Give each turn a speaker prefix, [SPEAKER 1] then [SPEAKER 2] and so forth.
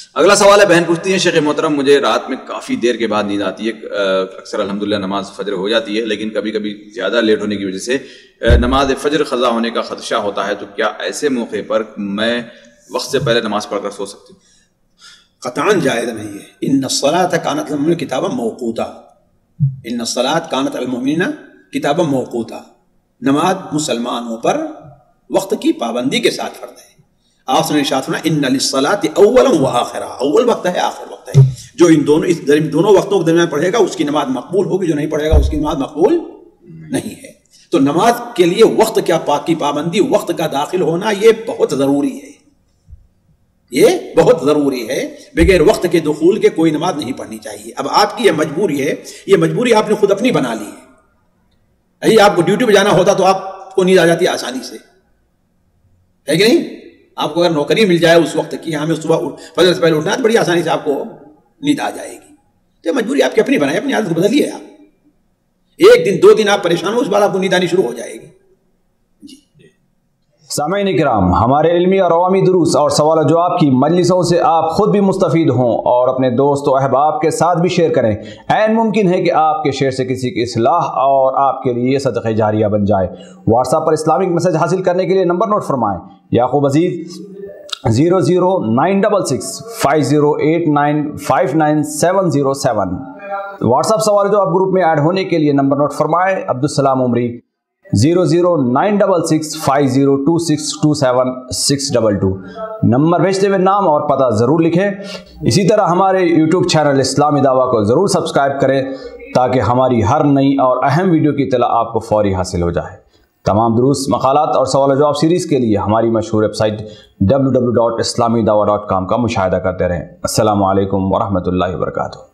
[SPEAKER 1] اگلا سوال ہے، بہن پوچھتی ہیں شیخ محترم مجھے رات میں کافی دیر کے بعد نیند آتی ہے، اکثر الحمدللہ نماز فجر ہو جاتی ہے، لیکن کبھی کبھی زیادہ لیٹ ہونے کی وجہ سے نماز فجر قضا ہونے کا خدشہ ہوتا ہے، تو کیا ایسے موقع پر میں وقت سے پہلے نماز پڑھ کر سو سکتی ہوں؟
[SPEAKER 2] قطعاً جائز نہیں ہے. ان الصلاۃ کانت علی المؤمنین کتابا موقوتا، ان الصلاۃ کانت علی المؤمنین کتابا موقوتا، نماز مسلمانوں پر وقت کی پابندی کے ساتھ فرض ہے. آپ نے ارشاد فرمایا ان للصلاۃ اولا وآخرا، اول وقت ہے آخر وقت ہے، جو ان دونوں وقتوں کے درمیان پڑھے گا اس کی نماز مقبول ہوگی، جو نہیں پڑھے گا اس کی نماز مقبول نہیں ہے. تو نماز کے لیے وقت کی پابندی، وقت کا داخل ہونا یہ بہت ضروری ہے، یہ بہت ضروری ہے. بغیر وقت کے دخول کے کوئی نماز نہیں پڑھنی چاہیے. اب آپ کی یہ مجبوری ہے، یہ مجبوری آپ نے خود اپنی بنا لی ہے. آپ کو ڈیوٹی پہ جانا ہوتا تو آپ کو نیند آ جاتی ہے آسانی سے، ہے کہ نہیں؟ آپ کو اگر نوکری مل جائے اس وقت کی، ہمیں صبح فجر سے پہلے اٹھنا ہے، تو بڑی آسانی سے آپ کو نیند آ جائے گی. تو مجبوری آپ کی اپنی بنائے، اپنی عادت کو بدلیے. آپ ایک دن دو دن آپ پریشان ہو، اس بعد آپ کو نیند آنی شروع ہو جائے گی.
[SPEAKER 3] سامعین کرام، ہمارے علمی اور عوامی دروس اور سوال و جواب کی مجلسوں سے آپ خود بھی مستفید ہوں اور اپنے دوست و احباب کے ساتھ بھی شیئر کریں. عین ممکن ہے کہ آپ کے شیئر سے کسی کی اصلاح اور آپ کے لیے صدقہ جاریہ بن جائے. واٹس ایپ پر اسلامک میسج حاصل کرنے کے لیے نمبر نوٹ فرمائیں: یعقوب عزیز 00966 5089 59707. واٹس ایپ سوال جو آپ گروپ میں ایڈ ہونے کے لیے نمبر نوٹ فرمائیں: عبدالسلام عمری 00966 502627 نمبر بھیجتے ہوئے نام اور پتہ ضرور لکھیں. اسی طرح ہمارے یوٹیوب چینل اسلامی دعویٰ کو ضرور سبسکرائب کریں تاکہ ہماری ہر نئی اور اہم ویڈیو کی اطلاع آپ کو فوری حاصل ہو جائے. تمام دروس، مقالات اور سوال و جواب سیریز کے لیے ہماری مشہور ویب سائٹ www.islamidawah.com کا مشاہدہ کرتے رہیں. السلام علیکم ورحمۃ اللہ وبرکاتہ.